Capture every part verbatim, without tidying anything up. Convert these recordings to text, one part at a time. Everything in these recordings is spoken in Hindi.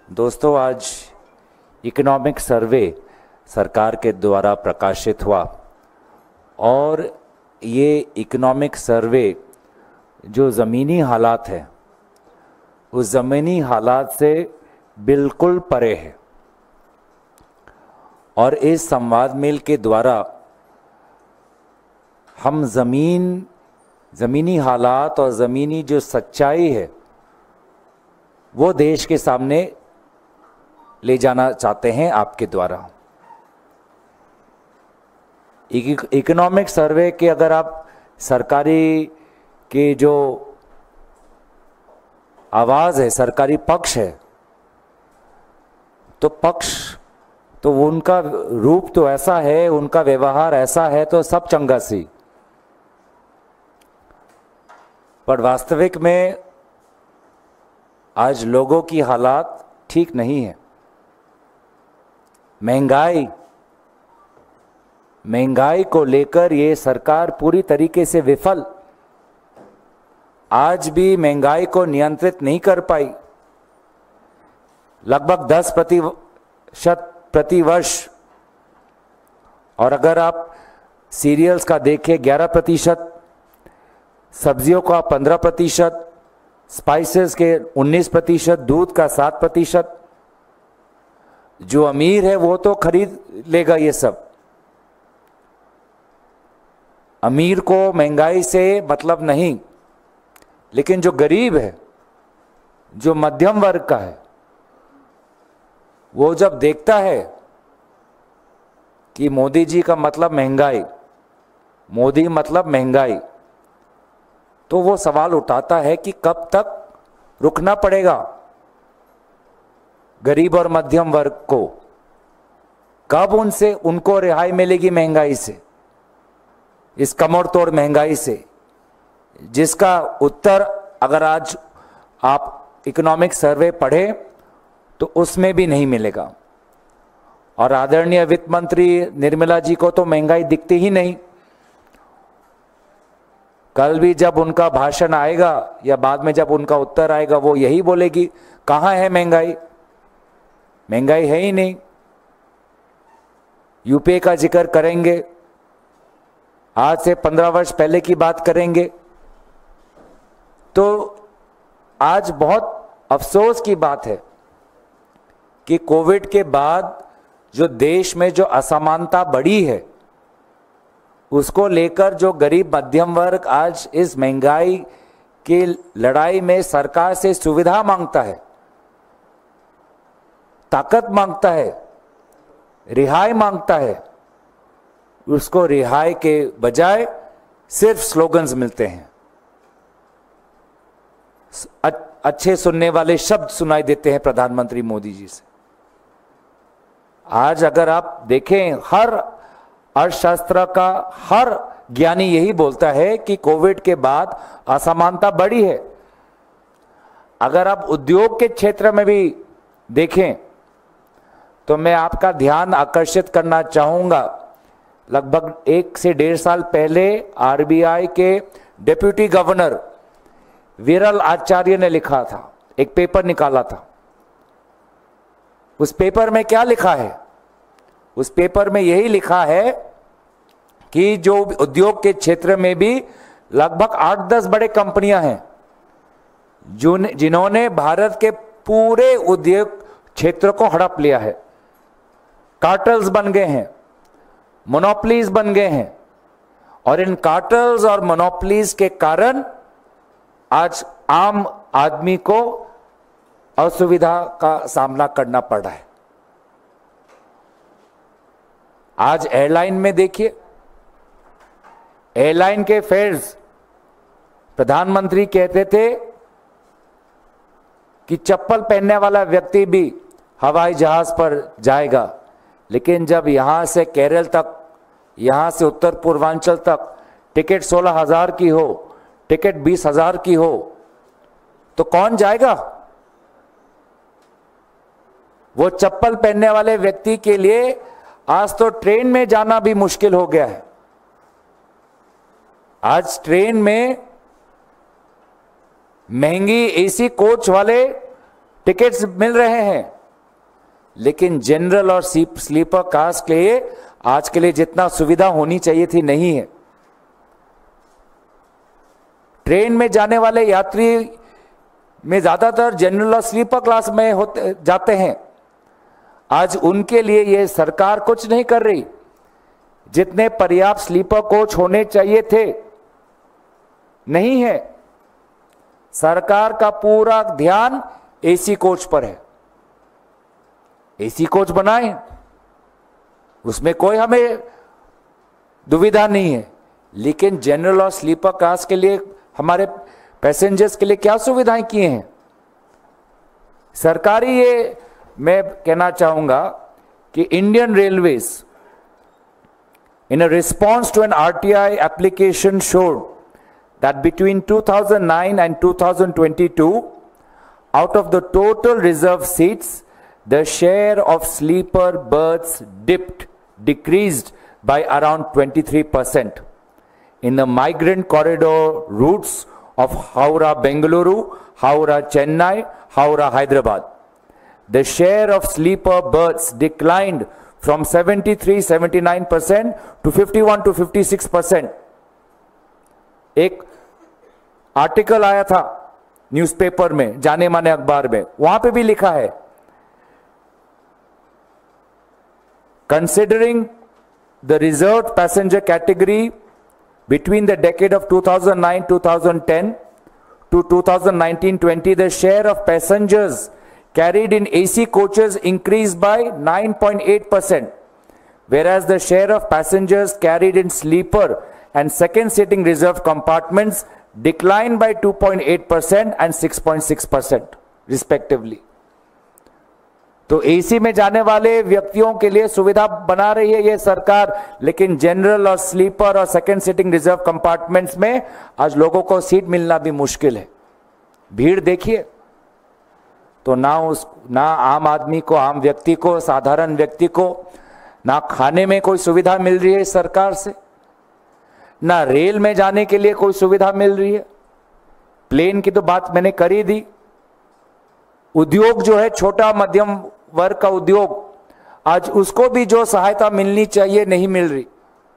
दोस्तों, आज इकोनॉमिक सर्वे सरकार के द्वारा प्रकाशित हुआ और ये इकोनॉमिक सर्वे जो ज़मीनी हालात है उस ज़मीनी हालात से बिल्कुल परे है। और इस संवाद मेल के द्वारा हम ज़मीन ज़मीनी हालात और ज़मीनी जो सच्चाई है वो देश के सामने ले जाना चाहते हैं आपके द्वारा। इकोनॉमिक सर्वे के अगर आप सरकारी के जो आवाज़ है, सरकारी पक्ष है, तो पक्ष तो उनका रूप तो ऐसा है, उनका व्यवहार ऐसा है तो सब चंगा सी, पर वास्तविक में आज लोगों की हालात ठीक नहीं है। महंगाई महंगाई को लेकर ये सरकार पूरी तरीके से विफल, आज भी महंगाई को नियंत्रित नहीं कर पाई। लगभग दस प्रतिशत प्रति वर्ष, और अगर आप सीरियल्स का देखें ग्यारह प्रतिशत, सब्जियों का पंद्रह प्रतिशत, स्पाइसेस के उन्नीस प्रतिशत, दूध का सात प्रतिशत। जो अमीर है वो तो खरीद लेगा ये सब, अमीर को महंगाई से मतलब नहीं, लेकिन जो गरीब है, जो मध्यम वर्ग का है, वो जब देखता है कि मोदी जी का मतलब महंगाई, मोदी मतलब महंगाई, तो वो सवाल उठाता है कि कब तक रुकना पड़ेगा गरीब और मध्यम वर्ग को, कब उनसे उनको रिहाई मिलेगी महंगाई से, इस कमर तोड़ महंगाई से, जिसका उत्तर अगर आज आप इकोनॉमिक सर्वे पढ़े तो उसमें भी नहीं मिलेगा। और आदरणीय वित्त मंत्री निर्मला जी को तो महंगाई दिखती ही नहीं। कल भी जब उनका भाषण आएगा या बाद में जब उनका उत्तर आएगा वो यही बोलेगी, कहाँ है महंगाई, महंगाई है ही नहीं। यूपीए का जिक्र करेंगे, आज से पंद्रह वर्ष पहले की बात करेंगे। तो आज बहुत अफसोस की बात है कि कोविड के बाद जो देश में जो असमानता बढ़ी है उसको लेकर जो गरीब मध्यम वर्ग आज इस महंगाई की लड़ाई में सरकार से सुविधा मांगता है, ताकत मांगता है, रिहाई मांगता है, उसको रिहाई के बजाय सिर्फ स्लोगन्स मिलते हैं, अच्छे सुनने वाले शब्द सुनाई देते हैं प्रधानमंत्री मोदी जी से। आज अगर आप देखें, हर अर्थशास्त्र का हर ज्ञानी यही बोलता है कि कोविड के बाद असमानता बढ़ी है। अगर आप उद्योग के क्षेत्र में भी देखें तो मैं आपका ध्यान आकर्षित करना चाहूंगा, लगभग एक से डेढ़ साल पहले आरबीआई के डिप्टी गवर्नर विरल आचार्य ने लिखा था, एक पेपर निकाला था। उस पेपर में क्या लिखा है? उस पेपर में यही लिखा है कि जो उद्योग के क्षेत्र में भी लगभग आठ दस बड़े कंपनियां हैं जो जिन्होंने भारत के पूरे उद्योग क्षेत्र को हड़प लिया है, कार्टल्स बन गए हैं, मोनोपोलीज बन गए हैं। और इन कार्टल्स और मोनोपोलीज के कारण आज आम आदमी को असुविधा का सामना करना पड़ रहा है। आज एयरलाइन में देखिए, एयरलाइन के फेयर्स, प्रधानमंत्री कहते थे कि चप्पल पहनने वाला व्यक्ति भी हवाई जहाज पर जाएगा, लेकिन जब यहां से केरल तक, यहां से उत्तर पूर्वांचल तक टिकट सोलह हजार की हो, टिकट बीस हजार की हो, तो कौन जाएगा? वो चप्पल पहनने वाले व्यक्ति के लिए आज तो ट्रेन में जाना भी मुश्किल हो गया है। आज ट्रेन में महंगी एसी कोच वाले टिकट्स मिल रहे हैं, लेकिन जनरल और स्लीपर क्लास के लिए आज के लिए जितना सुविधा होनी चाहिए थी नहीं है। ट्रेन में जाने वाले यात्री में ज्यादातर जनरल और स्लीपर क्लास में होते जाते हैं। आज उनके लिए ये सरकार कुछ नहीं कर रही। जितने पर्याप्त स्लीपर कोच होने चाहिए थे नहीं है। सरकार का पूरा ध्यान एसी कोच पर है। एसी कोच बनाए, उसमें कोई हमें दुविधा नहीं है, लेकिन जनरल और स्लीपर क्लास के लिए हमारे पैसेंजर्स के लिए क्या सुविधाएं किए हैं सरकारी। ये मैं कहना चाहूंगा कि Indian railways in a response to an RTI application showed that between two thousand nine and two thousand twenty-two out of the total reserved seats the share of sleeper berths dipped decreased by around twenty-three percent in the migrant corridor routes of Howrah Bengaluru, Howrah Chennai, Howrah Hyderabad. The share of sleeper berths declined from seventy-three seventy-nine percent to fifty-one to fifty-six percent. एक आर्टिकल आया था न्यूज़पेपर में, जाने माने अखबार में, वहां पे भी लिखा है, considering the reserved passenger category between the decade of two thousand nine to two thousand ten to two thousand nineteen twenty, the share of passengers carried in A C coaches increased by nine point eight percent, whereas the share of passengers carried in sleeper and second sitting reserved compartments declined by two point eight percent and six point six percent respectively. तो एसी में जाने वाले व्यक्तियों के लिए सुविधा बना रही है ये सरकार, लेकिन जनरल और स्लीपर और सेकंड सिटिंग रिजर्व कंपार्टमेंट्स में आज लोगों को सीट मिलना भी मुश्किल है। भीड़ देखिए तो ना उस ना आम आदमी को, आम व्यक्ति को, साधारण व्यक्ति को ना खाने में कोई सुविधा मिल रही है सरकार से, ना रेल में जाने के लिए कोई सुविधा मिल रही है। प्लेन की तो बात मैंने कर ही दी। उद्योग जो है, छोटा मध्यम वर्ग का उद्योग, आज उसको भी जो सहायता मिलनी चाहिए नहीं मिल रही।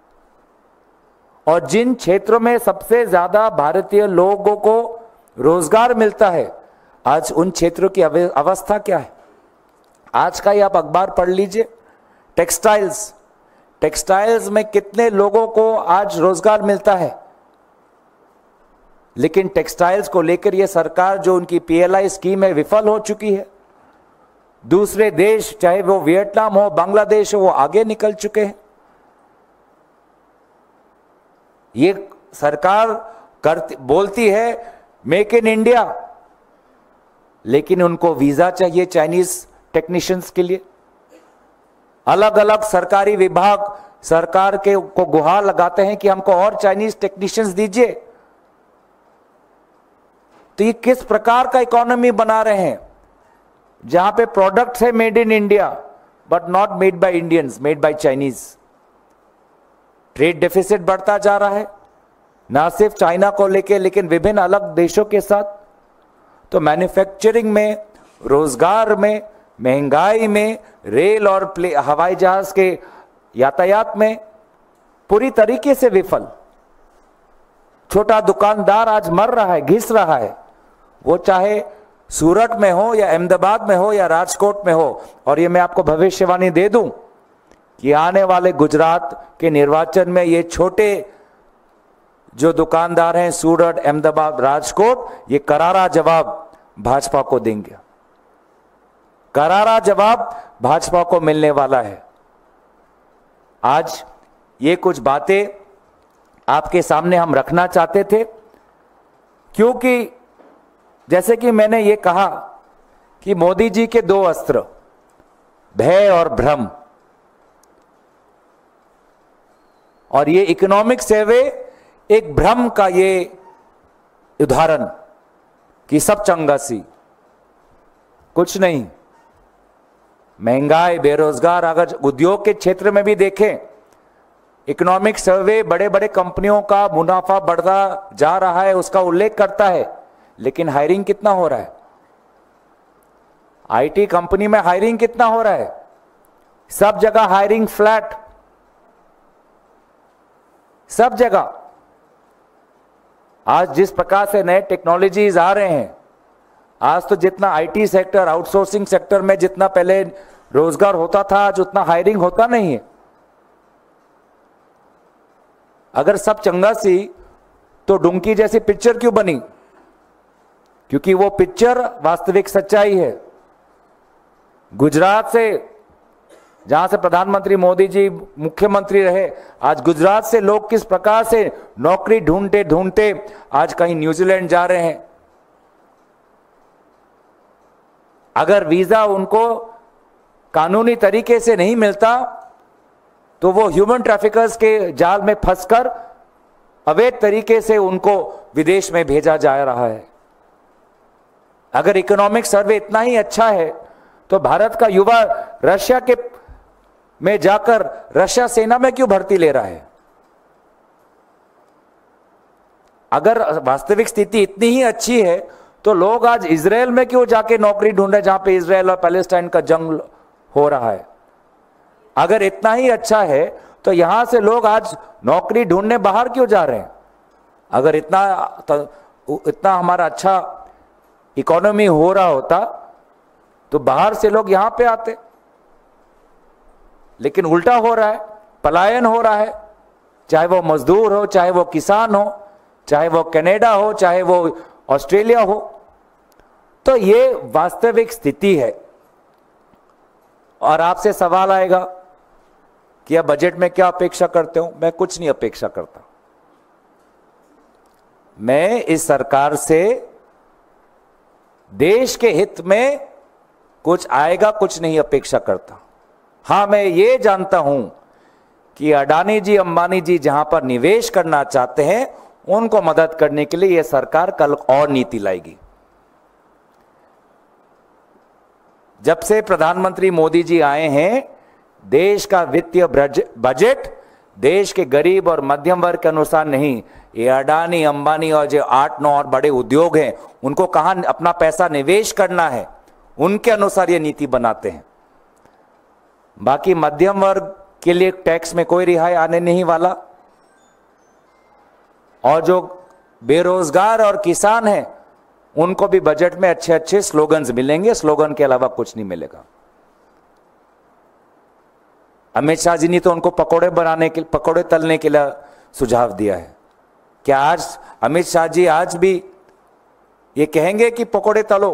और जिन क्षेत्रों में सबसे ज्यादा भारतीय लोगों को रोजगार मिलता है, आज उन क्षेत्रों की अवस्था क्या है। आज का ही आप अखबार पढ़ लीजिए, टेक्सटाइल्स टेक्सटाइल्स में कितने लोगों को आज रोजगार मिलता है, लेकिन टेक्सटाइल्स को लेकर यह सरकार जो उनकी पीएलआई स्कीम है विफल हो चुकी है। दूसरे देश, चाहे वो वियतनाम हो, बांग्लादेश हो, वो आगे निकल चुके हैं। ये सरकार करती बोलती है मेक इन इंडिया, लेकिन उनको वीजा चाहिए चाइनीज टेक्नीशियंस के लिए। अलग अलग सरकारी विभाग सरकार के को गुहार लगाते हैं कि हमको और चाइनीज टेक्नीशियंस दीजिए। तो ये किस प्रकार का इकोनॉमी बना रहे हैं, जहां पे प्रोडक्ट्स है made in India but not made by Indians, made by Chinese. Trade deficit बढ़ता जा रहा है, ना सिर्फ चाइना को लेके, लेकिन विभिन्न अलग देशों के साथ। तो मैन्युफैक्चरिंग में, रोजगार में, महंगाई में, रेल और हवाई जहाज के यातायात में पूरी तरीके से विफल। छोटा दुकानदार आज मर रहा है, घिस रहा है, वो चाहे सूरत में हो या अहमदाबाद में हो या राजकोट में हो। और ये मैं आपको भविष्यवाणी दे दूं कि आने वाले गुजरात के निर्वाचन में ये छोटे जो दुकानदार हैं सूरत, अहमदाबाद, राजकोट, ये करारा जवाब भाजपा को देंगे। करारा जवाब भाजपा को मिलने वाला है। आज ये कुछ बातें आपके सामने हम रखना चाहते थे, क्योंकि जैसे कि मैंने ये कहा कि मोदी जी के दो अस्त्र, भय और भ्रम, और ये इकोनॉमिक सर्वे एक भ्रम का ये उदाहरण कि सब चंगा सी, कुछ नहीं। महंगाई, बेरोजगार, अगर उद्योग के क्षेत्र में भी देखें, इकोनॉमिक सर्वे बड़े बड़े कंपनियों का मुनाफा बढ़ता जा रहा है उसका उल्लेख करता है, लेकिन हायरिंग कितना हो रहा है। आईटी कंपनी में हायरिंग कितना हो रहा है? सब जगह हायरिंग फ्लैट, सब जगह। आज जिस प्रकार से नए टेक्नोलॉजीज आ रहे हैं, आज तो जितना आईटी सेक्टर, आउटसोर्सिंग सेक्टर में जितना पहले रोजगार होता था, आज उतना हायरिंग होता नहीं है। अगर सब चंगा सी तो डुंकी जैसी पिक्चर क्यों बनी? क्योंकि वो पिक्चर वास्तविक सच्चाई है। गुजरात से, जहां से प्रधानमंत्री मोदी जी मुख्यमंत्री रहे, आज गुजरात से लोग किस प्रकार से नौकरी ढूंढते ढूंढते आज कहीं न्यूजीलैंड जा रहे हैं। अगर वीजा उनको कानूनी तरीके से नहीं मिलता तो वो ह्यूमन ट्रैफिकर्स के जाल में फंसकर अवैध तरीके से उनको विदेश में भेजा जा रहा है। अगर इकोनॉमिक सर्वे इतना ही अच्छा है तो भारत का युवा रशिया के में जाकर रशिया सेना में क्यों भर्ती ले रहा है? अगर वास्तविक स्थिति इतनी ही अच्छी है तो लोग आज इजराइल में क्यों जाके नौकरी ढूंढे, जहां पे इजराइल और पैलेस्टाइन का जंग हो रहा है? अगर इतना ही अच्छा है तो यहां से लोग आज नौकरी ढूंढने बाहर क्यों जा रहे हैं? अगर इतना इतना हमारा अच्छा इकोनॉमी हो रहा होता तो बाहर से लोग यहां पे आते, लेकिन उल्टा हो रहा है, पलायन हो रहा है। चाहे वो मजदूर हो, चाहे वो किसान हो, चाहे वो कनाडा हो, चाहे वो ऑस्ट्रेलिया हो। तो ये वास्तविक स्थिति है। और आपसे सवाल आएगा कि अब बजट में क्या अपेक्षा करते हो? मैं कुछ नहीं अपेक्षा करता। मैं इस सरकार से देश के हित में कुछ आएगा, कुछ नहीं अपेक्षा करता। हां, मैं ये जानता हूं कि अडानी जी, अंबानी जी जहां पर निवेश करना चाहते हैं उनको मदद करने के लिए यह सरकार कल और नीति लाएगी। जब से प्रधानमंत्री मोदी जी आए हैं, देश का वित्तीय बजट देश के गरीब और मध्यम वर्ग के अनुसार नहीं, ये अडानी, अंबानी और जो आठ नौ और बड़े उद्योग हैं उनको कहां अपना पैसा निवेश करना है, उनके अनुसार ये नीति बनाते हैं। बाकी मध्यम वर्ग के लिए टैक्स में कोई रिहाई आने नहीं वाला, और जो बेरोजगार और किसान हैं उनको भी बजट में अच्छे अच्छे स्लोगन्स मिलेंगे। स्लोगन के अलावा कुछ नहीं मिलेगा। अमित शाह जी ने तो उनको पकोड़े बनाने के पकोड़े तलने के लिए सुझाव दिया है। क्या आज अमित शाह जी आज भी ये कहेंगे कि पकोड़े तलो?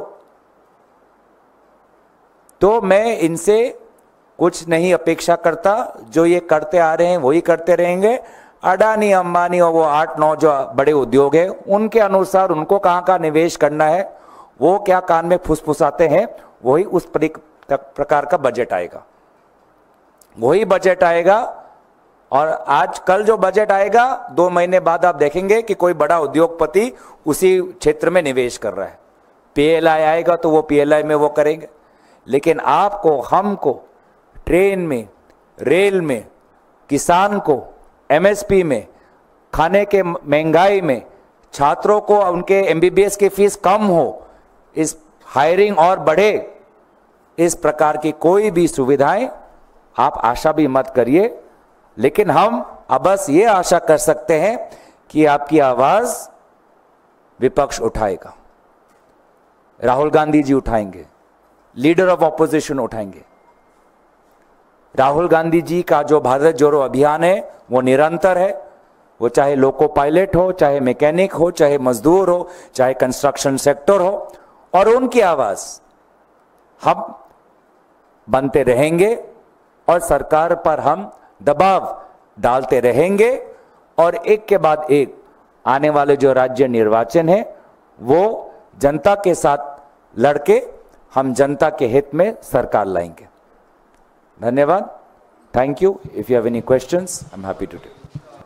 तो मैं इनसे कुछ नहीं अपेक्षा करता। जो ये करते आ रहे हैं वही करते रहेंगे। अडानी, अंबानी और वो आठ नौ जो बड़े उद्योग हैं उनके अनुसार उनको कहां का निवेश करना है, वो क्या कान में फुसफुसाते हैं, वही उस प्रकार का बजट आएगा, वही बजट आएगा। और आज कल जो बजट आएगा, दो महीने बाद आप देखेंगे कि कोई बड़ा उद्योगपति उसी क्षेत्र में निवेश कर रहा है। पीएलआई आएगा तो वो पीएलआई में वो करेंगे। लेकिन आपको, हमको ट्रेन में, रेल में, किसान को एमएसपी में, खाने के महंगाई में, छात्रों को उनके एमबीबीएस की फीस कम हो, इस हायरिंग और बढ़े, इस प्रकार की कोई भी सुविधाएं आप आशा भी मत करिए। लेकिन हम अब बस ये आशा कर सकते हैं कि आपकी आवाज विपक्ष उठाएगा, राहुल गांधी जी उठाएंगे, लीडर ऑफ ऑपोजिशन उठाएंगे। राहुल गांधी जी का जो भारत जोड़ो अभियान है वो निरंतर है। वो चाहे लोको पायलट हो, चाहे मैकेनिक हो, चाहे मजदूर हो, चाहे कंस्ट्रक्शन सेक्टर हो, और उनकी आवाज हम बनते रहेंगे और सरकार पर हम दबाव डालते रहेंगे। और एक के बाद एक आने वाले जो राज्य निर्वाचन है वो जनता के साथ लड़के हम जनता के हित में सरकार लाएंगे। धन्यवाद। Thank you. If you have any questions, I am happy to take.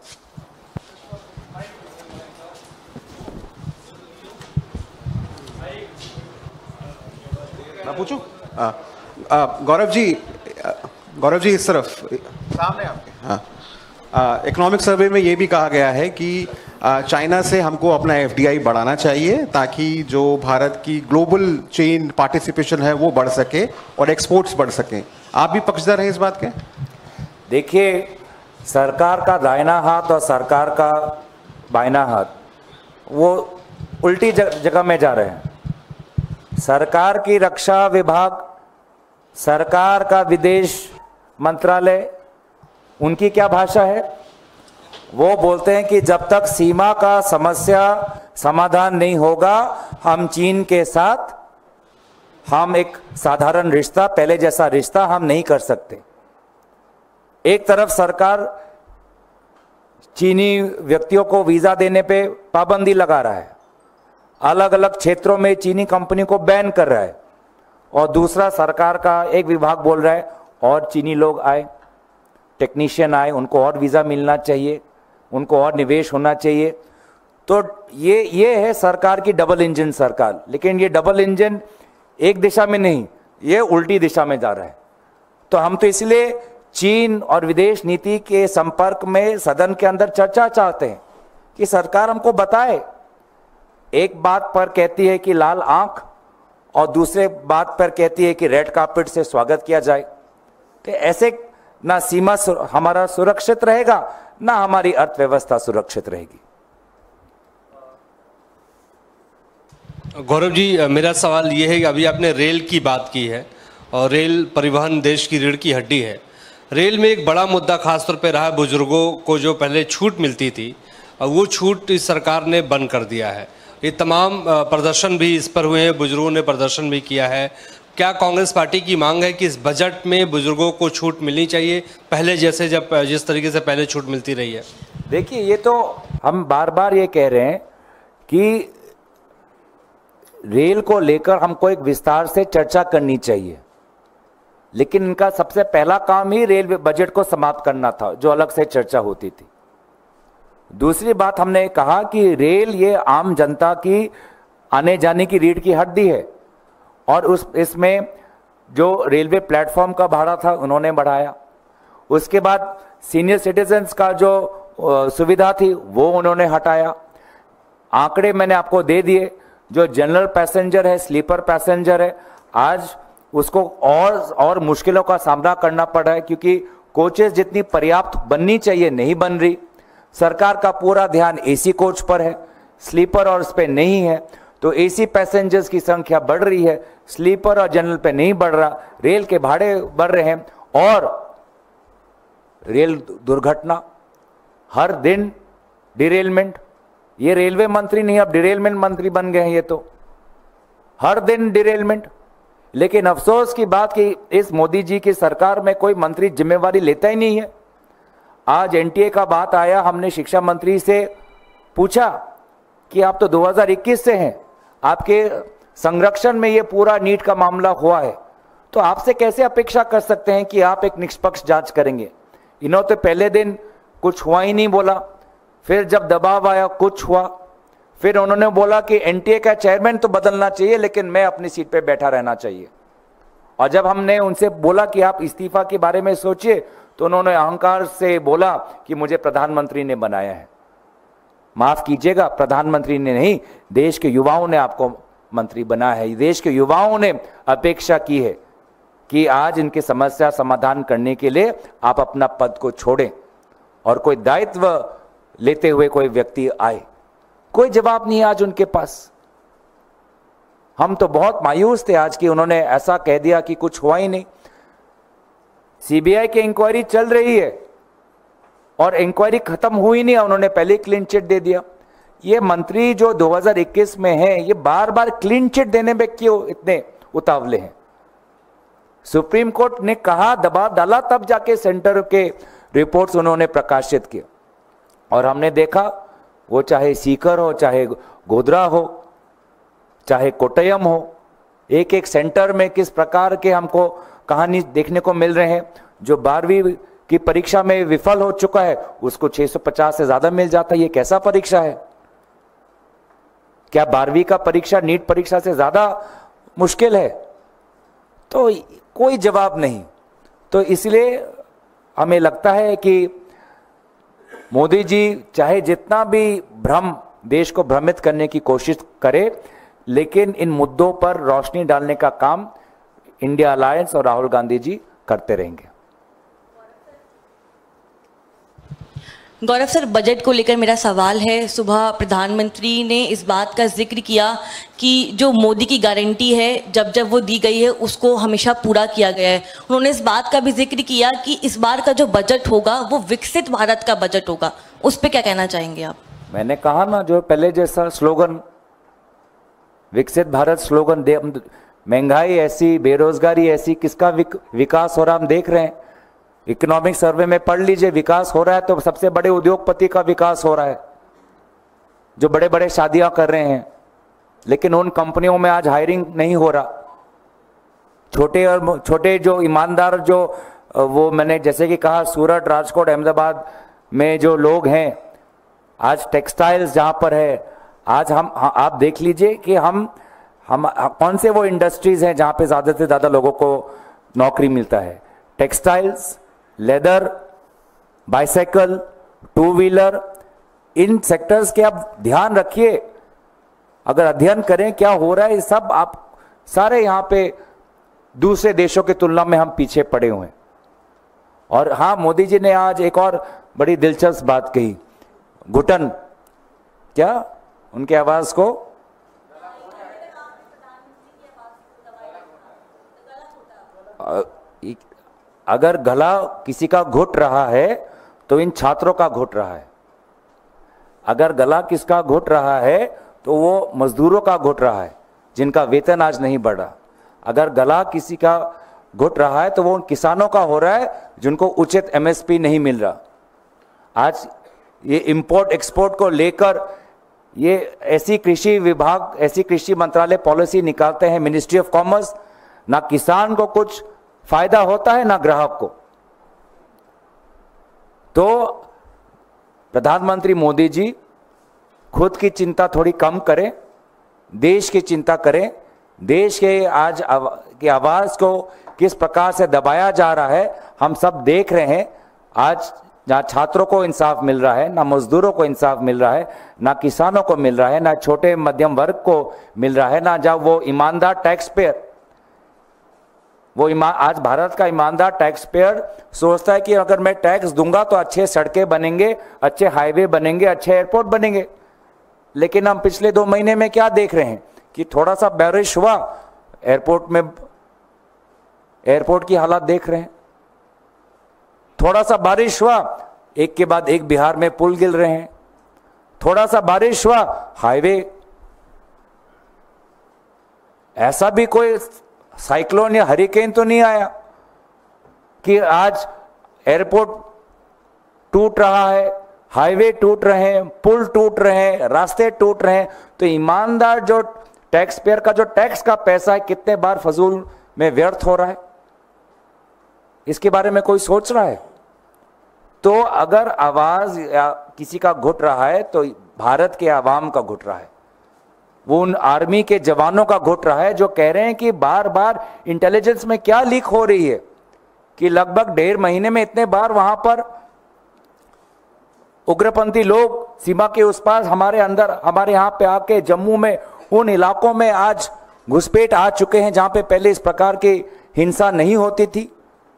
मैं पूछूं? गौरव जी, गौरव जी इस तरफ सामने आपके। हाँ, इकोनॉमिक सर्वे में ये भी कहा गया है कि चाइना से हमको अपना एफडीआई बढ़ाना चाहिए ताकि जो भारत की ग्लोबल चेन पार्टिसिपेशन है वो बढ़ सके और एक्सपोर्ट्स बढ़ सकें। आप भी पक्षधर हैं इस बात के? देखिए, सरकार का दाहिना हाथ और सरकार का बाइना हाथ वो उल्टी जगह में जा रहे हैं। सरकार की रक्षा विभाग, सरकार का विदेश मंत्रालय, उनकी क्या भाषा है? वो बोलते हैं कि जब तक सीमा का समस्या समाधान नहीं होगा, हम चीन के साथ हम एक साधारण रिश्ता, पहले जैसा रिश्ता हम नहीं कर सकते। एक तरफ सरकार चीनी व्यक्तियों को वीजा देने पे पाबंदी लगा रहा है, अलग अलग क्षेत्रों में चीनी कंपनी को बैन कर रहा है, और दूसरा सरकार का एक विभाग बोल रहा है और चीनी लोग आए, टेक्नीशियन आए, उनको और वीजा मिलना चाहिए, उनको और निवेश होना चाहिए। तो ये ये है सरकार की डबल इंजन सरकार। लेकिन ये डबल इंजन एक दिशा में नहीं, ये उल्टी दिशा में जा रहा है। तो हम तो इसलिए चीन और विदेश नीति के संपर्क में सदन के अंदर चर्चा चाहते हैं कि सरकार हमको बताए। एक बात पर कहती है कि लाल आंख और दूसरे बात पर कहती है कि रेड कार्पेट से स्वागत किया जाए। तो ऐसे ना सीमा हमारा सुरक्षित रहेगा, ना हमारी अर्थव्यवस्था सुरक्षित रहेगी। गौरव जी, मेरा सवाल ये है कि अभी आपने रेल की बात की है और रेल परिवहन देश की रीढ़ की हड्डी है। रेल में एक बड़ा मुद्दा खासतौर पे रहा बुजुर्गों को जो पहले छूट मिलती थी, वो छूट इस सरकार ने बंद कर दिया है। ये तमाम प्रदर्शन भी इस पर हुए हैं, बुजुर्गों ने प्रदर्शन भी किया है। क्या कांग्रेस पार्टी की मांग है कि इस बजट में बुजुर्गों को छूट मिलनी चाहिए पहले जैसे, जब जिस तरीके से पहले छूट मिलती रही है? देखिए, ये तो हम बार बार ये कह रहे हैं कि रेल को लेकर हमको एक विस्तार से चर्चा करनी चाहिए, लेकिन इनका सबसे पहला काम ही रेल बजट को समाप्त करना था, जो अलग से चर्चा होती थी। दूसरी बात, हमने कहा कि रेल ये आम जनता की आने जाने की रीढ़ की हड्डी है, और उस इसमें जो रेलवे प्लेटफॉर्म का भाड़ा था उन्होंने बढ़ाया। उसके बाद सीनियर सिटीजन्स का जो सुविधा थी वो उन्होंने हटाया। आंकड़े मैंने आपको दे दिए। जो जनरल पैसेंजर है, स्लीपर पैसेंजर है, आज उसको और और मुश्किलों का सामना करना पड़ रहा है, क्योंकि कोचेस जितनी पर्याप्त बननी चाहिए नहीं बन रही। सरकार का पूरा ध्यान एसी कोच पर है, स्लीपर और उस पर नहीं है। तो एसी पैसेंजर्स की संख्या बढ़ रही है, स्लीपर और जनरल पे नहीं बढ़ रहा। रेल के भाड़े बढ़ रहे हैं, और रेल दुर्घटना हर दिन, डिरेलमेंट। ये रेलवे मंत्री नहीं, अब डिरेलमेंट मंत्री बन गए हैं ये तो। हर दिन डिरेलमेंट। लेकिन अफसोस की बात कि इस मोदी जी की सरकार में कोई मंत्री जिम्मेवारी लेता ही नहीं है। आज एनटीए का बात आया, हमने शिक्षा मंत्री से पूछा कि आप तो दो हज़ार इक्कीस से हैं, आपके संरक्षण में ये पूरा नीट का मामला हुआ है, तो आपसे कैसे अपेक्षा कर सकते हैं कि आप एक निष्पक्ष जांच करेंगे? इन्होंने तो पहले दिन कुछ हुआ ही नहीं बोला, फिर जब दबाव आया कुछ हुआ, फिर उन्होंने बोला कि एनटीए का चेयरमैन तो बदलना चाहिए लेकिन मैं अपनी सीट पे बैठा रहना चाहिए। और जब हमने उनसे बोला कि आप इस्तीफा के बारे में सोचिए, तो उन्होंने अहंकार से बोला कि मुझे प्रधानमंत्री ने बनाया है। माफ कीजिएगा, प्रधानमंत्री ने नहीं, देश के युवाओं ने आपको मंत्री बनाया है। देश के युवाओं ने अपेक्षा की है कि आज इनकी समस्या समाधान करने के लिए आप अपना पद को छोड़ें और कोई दायित्व लेते हुए कोई व्यक्ति आए। कोई जवाब नहीं आज उनके पास। हम तो बहुत मायूस थे आज कि उन्होंने ऐसा कह दिया कि कुछ हुआ ही नहीं। सीबीआई की इंक्वायरी चल रही है और इंक्वायरी खत्म हुई नहीं, उन्होंने पहले क्लीन चिट दे दिया। ये मंत्री जो दो हज़ार इक्कीस में हैं, ये बार बार क्लीन चिट देने में क्यों इतने उतावले हैं? सुप्रीम कोर्ट ने कहा, दबाव डाला, तब जाके सेंटर के रिपोर्ट्स उन्होंने प्रकाशित किए। और हमने देखा, वो चाहे सीकर हो, चाहे गोधरा हो, चाहे कोट्टयम हो, एक एक सेंटर में किस प्रकार के हमको कहानी देखने को मिल रहे हैं। जो बारहवीं की परीक्षा में विफल हो चुका है उसको छह सौ पचास से ज्यादा मिल जाता है। ये कैसा परीक्षा है? क्या बारहवीं का परीक्षा नीट परीक्षा से ज्यादा मुश्किल है? तो कोई जवाब नहीं। तो इसलिए हमें लगता है कि मोदी जी चाहे जितना भी भ्रम, देश को भ्रमित करने की कोशिश करे, लेकिन इन मुद्दों पर रोशनी डालने का काम इंडिया अलायंस और राहुल गांधी जी करते रहेंगे। गौरव सर, बजट को लेकर मेरा सवाल है। सुबह प्रधानमंत्री ने इस बात का जिक्र किया कि जो मोदी की गारंटी है, जब जब वो दी गई है उसको हमेशा पूरा किया गया है। उन्होंने इस बात का भी जिक्र किया कि इस बार का जो बजट होगा वो विकसित भारत का बजट होगा। उस पर क्या कहना चाहेंगे आप? मैंने कहा ना, जो पहले जैसा स्लोगन, विकसित भारत स्लोगन दे, महंगाई ऐसी, बेरोजगारी ऐसी, किसका विक, विकास हो रहा हम देख रहे हैं। इकोनॉमिक सर्वे में पढ़ लीजिए, विकास हो रहा है तो सबसे बड़े उद्योगपति का विकास हो रहा है, जो बड़े बड़े शादियां कर रहे हैं, लेकिन उन कंपनियों में आज हायरिंग नहीं हो रहा। छोटे और छोटे जो ईमानदार, जो वो मैंने जैसे कि कहा, सूरत, राजकोट, अहमदाबाद में जो लोग हैं, आज टेक्सटाइल्स जहां पर है, आज हम आप देख लीजिए कि हम हम कौन से वो इंडस्ट्रीज हैं जहां पे ज्यादा से ज्यादा लोगों को नौकरी मिलता है। Textiles, leather, bicycle, two wheeler, इन सेक्टर्स के आप ध्यान रखिए। अगर अध्ययन करें क्या हो रहा है, सब आप सारे यहां पे दूसरे देशों की तुलना में हम पीछे पड़े हुए हैं। और हाँ, मोदी जी ने आज एक और बड़ी दिलचस्प बात कही, घुटन, क्या उनके आवाज को अगर गला किसी का घुट रहा है तो इन छात्रों का घुट रहा है। अगर गला किसका घुट रहा है तो वो मजदूरों का घुट रहा है, जिनका वेतन आज नहीं बढ़ रहा। अगर गला किसी का घुट रहा है तो वो उन किसानों का हो रहा है जिनको उचित एमएसपी नहीं मिल रहा। आज ये इंपोर्ट एक्सपोर्ट को लेकर ये ऐसी कृषि विभाग, ऐसी कृषि मंत्रालय पॉलिसी निकालते हैं, मिनिस्ट्री ऑफ कॉमर्स, ना किसान को कुछ फायदा होता है ना ग्राहक को। तो प्रधानमंत्री मोदी जी खुद की चिंता थोड़ी कम करें, देश की चिंता करें। देश के आज आव, की आवाज को किस प्रकार से दबाया जा रहा है हम सब देख रहे हैं। आज ना छात्रों को इंसाफ मिल रहा है, ना मजदूरों को इंसाफ मिल रहा है, ना किसानों को मिल रहा है, ना छोटे मध्यम वर्ग को मिल रहा है, ना जब वो ईमानदार टैक्स पेयर, वो ईमान आज भारत का ईमानदार टैक्स पेयर सोचता है कि अगर मैं टैक्स दूंगा तो अच्छे सड़कें बनेंगे, अच्छे हाईवे बनेंगे, अच्छे एयरपोर्ट बनेंगे। लेकिन हम पिछले दो महीने में क्या देख रहे हैं कि थोड़ा सा बारिश हुआ, एयरपोर्ट में एयरपोर्ट की हालत देख रहे हैं। थोड़ा सा बारिश हुआ, एक के बाद एक बिहार में पुल गिर रहे हैं। थोड़ा सा बारिश हुआ, हाईवे, ऐसा भी कोई साइक्लोन या हरिकेन तो नहीं आया कि आज एयरपोर्ट टूट रहा है, हाईवे टूट रहे हैं, पुल टूट रहे हैं, रास्ते टूट रहे हैं। तो ईमानदार जो टैक्स पेयर का जो टैक्स का पैसा है कितने बार फजूल में व्यर्थ हो रहा है, इसके बारे में कोई सोच रहा है? तो अगर आवाज या किसी का घुट रहा है तो भारत के आवाम का घुट रहा है, वो उन आर्मी के जवानों का घुट रहा है जो कह रहे हैं कि बार बार इंटेलिजेंस में क्या लीक हो रही है कि लगभग डेढ़ महीने में इतने बार वहां पर उग्रपंथी लोग सीमा के उस पार हमारे अंदर, हमारे यहां पे आके जम्मू में उन इलाकों में आज घुसपैठ आ चुके हैं जहां पे पहले इस प्रकार की हिंसा नहीं होती थी।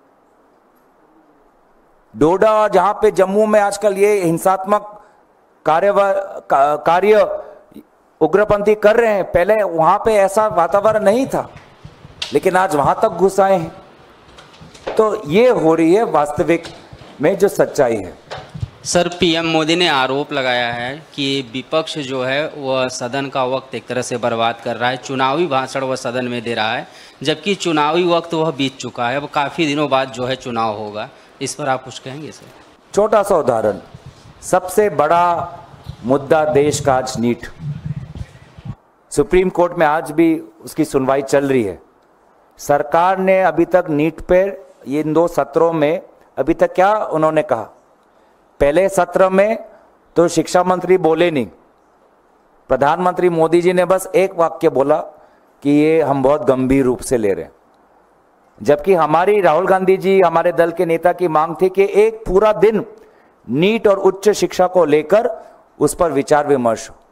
डोडा, जहां पे जम्मू में आजकल ये हिंसात्मक कार्य कार्य उग्रपंथी कर रहे हैं, पहले वहां पे ऐसा वातावरण नहीं था, लेकिन आज वहां तक घुस आए हैं। तो ये हो रही है वास्तविक में जो सच्चाई है। सर, पीएम मोदी ने आरोप लगाया है कि विपक्ष जो है वह सदन का वक्त एक तरह से बर्बाद कर रहा है, चुनावी भाषण वह सदन में दे रहा है, जबकि चुनावी वक्त वह बीत चुका है, वो काफ़ी दिनों बाद जो है चुनाव होगा। इस पर आप कुछ कहेंगे सर? छोटा सा उदाहरण, सबसे बड़ा मुद्दा देश का आज नीट, सुप्रीम कोर्ट में आज भी उसकी सुनवाई चल रही है। सरकार ने अभी तक नीट पे ये इन दो सत्रों में अभी तक क्या उन्होंने कहा? पहले सत्र में तो शिक्षा मंत्री बोले नहीं, प्रधानमंत्री मोदी जी ने बस एक वाक्य बोला कि ये हम बहुत गंभीर रूप से ले रहे हैं, जबकि हमारी राहुल गांधी जी, हमारे दल के नेता की मांग थी कि एक पूरा दिन नीट और उच्च शिक्षा को लेकर उस पर विचार विमर्श हो,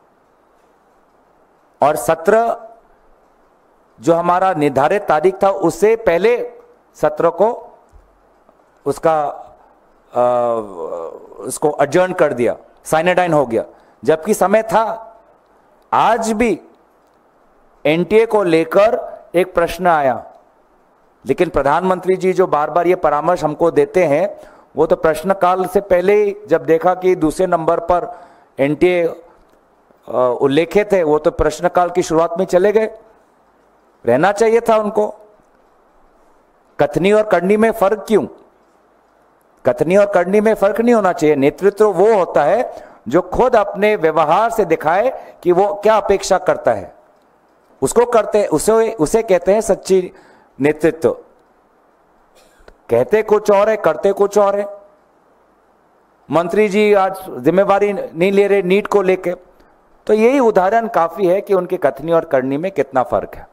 और सत्र जो हमारा निर्धारित तारीख था उससे पहले सत्र को उसका आ, उसको अडजर्न कर दिया, साइनेडाइन हो गया, जबकि समय था। आज भी एनटीए को लेकर एक प्रश्न आया, लेकिन प्रधानमंत्री जी जो बार बार ये परामर्श हमको देते हैं, वो तो प्रश्नकाल से पहले ही जब देखा कि दूसरे नंबर पर एनटीए उल्लेखित है, वो तो प्रश्नकाल की शुरुआत में चले गए। रहना चाहिए था उनको। कथनी और करनी में फर्क क्यों? कथनी और करनी में फर्क नहीं होना चाहिए। नेतृत्व वो होता है जो खुद अपने व्यवहार से दिखाए कि वो क्या अपेक्षा करता है, उसको करते उसे उसे कहते हैं सच्ची नेतृत्व। कहते कुछ और है, करते कुछ और है। मंत्री जी आज जिम्मेवारी नहीं ले रहे नीट को लेके, तो यही उदाहरण काफी है कि उनकी कथनी और करनी में कितना फर्क है।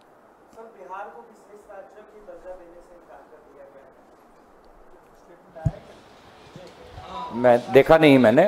मैं देखा नहीं मैंने।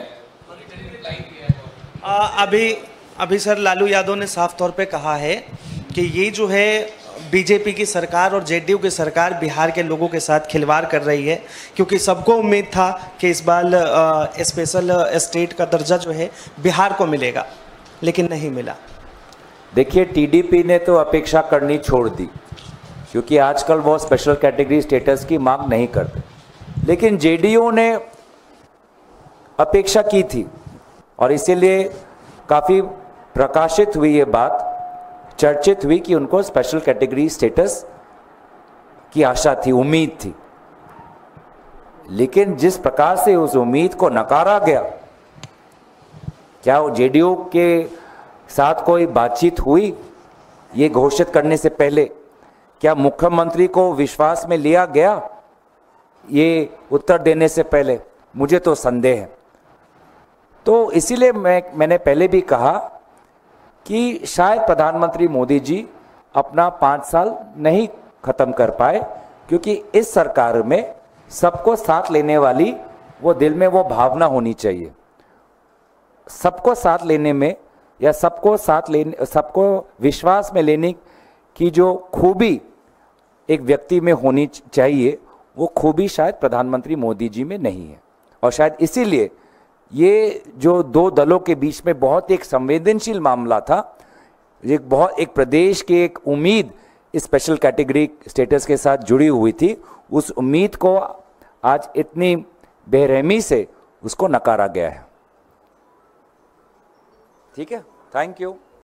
आ, अभी अभी सर लालू यादव ने साफ तौर पे कहा है कि ये जो है बीजेपी की सरकार और जेडीयू की सरकार बिहार के लोगों के साथ खिलवाड़ कर रही है, क्योंकि सबको उम्मीद था कि इस बार स्पेशल स्टेट का दर्जा जो है बिहार को मिलेगा, लेकिन नहीं मिला। देखिए, टीडीपी ने तो अपेक्षा करनी छोड़ दी, क्योंकि आजकल वो स्पेशल कैटेगरी स्टेटस की मांग नहीं करते, लेकिन जेडीयू ने अपेक्षा की थी, और इसीलिए काफ़ी प्रकाशित हुई ये बात, चर्चित हुई कि उनको स्पेशल कैटेगरी स्टेटस की आशा थी, उम्मीद थी। लेकिन जिस प्रकार से उस उम्मीद को नकारा गया, क्या वो जेडीयू के साथ कोई बातचीत हुई ये घोषित करने से पहले? क्या मुख्यमंत्री को विश्वास में लिया गया ये उत्तर देने से पहले? मुझे तो संदेह है। तो इसीलिए मैं मैंने पहले भी कहा कि शायद प्रधानमंत्री मोदी जी अपना पाँच साल नहीं खत्म कर पाए, क्योंकि इस सरकार में सबको साथ लेने वाली वो दिल में वो भावना होनी चाहिए। सबको साथ लेने में या सबको साथ लेने सबको विश्वास में लेने की जो खूबी एक व्यक्ति में होनी चाहिए, वो खूबी शायद प्रधानमंत्री मोदी जी में नहीं है। और शायद इसीलिए ये जो दो दलों के बीच में बहुत एक संवेदनशील मामला था, एक बहुत एक प्रदेश की एक उम्मीद इस स्पेशल कैटेगरी स्टेटस के साथ जुड़ी हुई थी, उस उम्मीद को आज इतनी बेरहमी से उसको नकारा गया है। ठीक है, थैंक यू।